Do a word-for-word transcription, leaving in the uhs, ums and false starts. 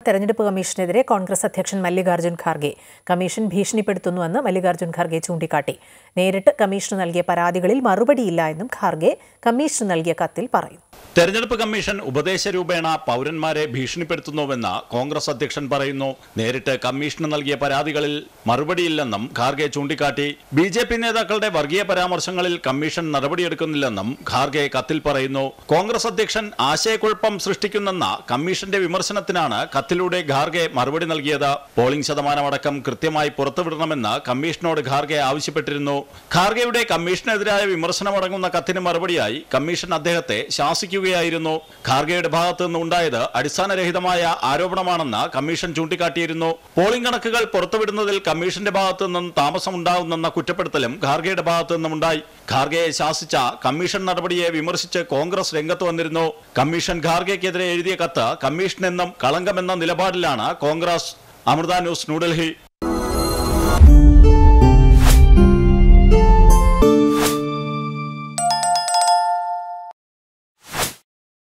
തെരഞ്ഞെടുപ്പ് കമ്മീഷനെതിരെ കോൺഗ്രസ് അധ്യക്ഷൻ മല്ലികാർജ്ജുൻ ഖാർഗെ കമ്മീഷൻ ഭീഷണിപ്പെടുത്തുന്നുവെന്ന് മല്ലികാർജ്ജുൻ ഖാർഗെ ചൂണ്ടിക്കാട്ടി. നേരിട്ട് കമ്മീഷന് നൽകിയ പരാതികളിൽ മറുപടിയില്ല എന്നും ഖാർഗെ കമ്മീഷന് നൽകിയ കത്തിൽ പറയുന്നു. തെരഞ്ഞെടുപ്പ് കമ്മീഷൻ ഉപദേശരൂപേണ പൗരന്മാരെ ഭീഷണിപ്പെടുത്തുന്നുവെന്ന് കോൺഗ്രസ് അധ്യക്ഷൻ പറയുന്നു. നേരിട്ട് കമ്മീഷന് നൽകിയ പരാതികളിൽ മറുപടിയില്ലെന്നും ഖാർഗെ ചൂണ്ടിക്കാട്ടി. ബി ജെ പി നേതാക്കളുടെ വർഗീയ പരാമർശങ്ങളിൽ കമ്മീഷൻ നടപടിയെടുക്കുന്നില്ലെന്നും ഖാർഗെ കത്തിൽ പറയുന്നു. കോൺഗ്രസ് അധ്യക്ഷൻ ആശയക്കുഴപ്പം സൃഷ്ടിക്കുന്നെന്ന കമ്മീഷന്റെ വിമർശനത്തിനാണ് കത്തിലൂടെ ഖാർഗെ മറുപടി നൽകിയത്. പോളിംഗ് ശതമാനമടക്കം കൃത്യമായി പുറത്തുവിടണമെന്ന് കമ്മീഷനോട് ഖാർഗെ ആവശ്യപ്പെട്ടിരുന്നു. ഖാർഗെയുടെ കമ്മീഷനെതിരായ വിമർശനമടങ്ങുന്ന കത്തിന് മറുപടിയായി കമ്മീഷൻ അദ്ദേഹത്തെ ശാസിക്കുക ായിരുന്നു. ഖാർഗെയുടെ ഭാഗത്തു നിന്ന് ഉണ്ടായത് അടിസ്ഥാനരഹിതമായ ആരോപണമാണെന്ന് കമ്മീഷൻ ചൂണ്ടിക്കാട്ടിയിരുന്നു. പോളിംഗ് കണക്കുകൾ പുറത്തുവിടുന്നതിൽ കമ്മീഷന്റെ ഭാഗത്തു നിന്നും താമസമുണ്ടാകുന്നെന്ന കുറ്റപ്പെടുത്തലും ഖാർഗെയുടെ ഭാഗത്തു നിന്നുമുണ്ടായി. ഖാർഗെയെ ശാസിച്ച കമ്മീഷൻ നടപടിയെ വിമർശിച്ച് കോൺഗ്രസ് രംഗത്ത് വന്നിരുന്നു. കമ്മീഷൻ ഖാർഗെക്കെതിരെ എഴുതിയ കത്ത് കമ്മീഷൻ എന്നും കളങ്കമെന്ന നിലപാടിലാണ് കോൺഗ്രസ്. അമൃത ന്യൂസ്, ന്യൂഡൽഹി.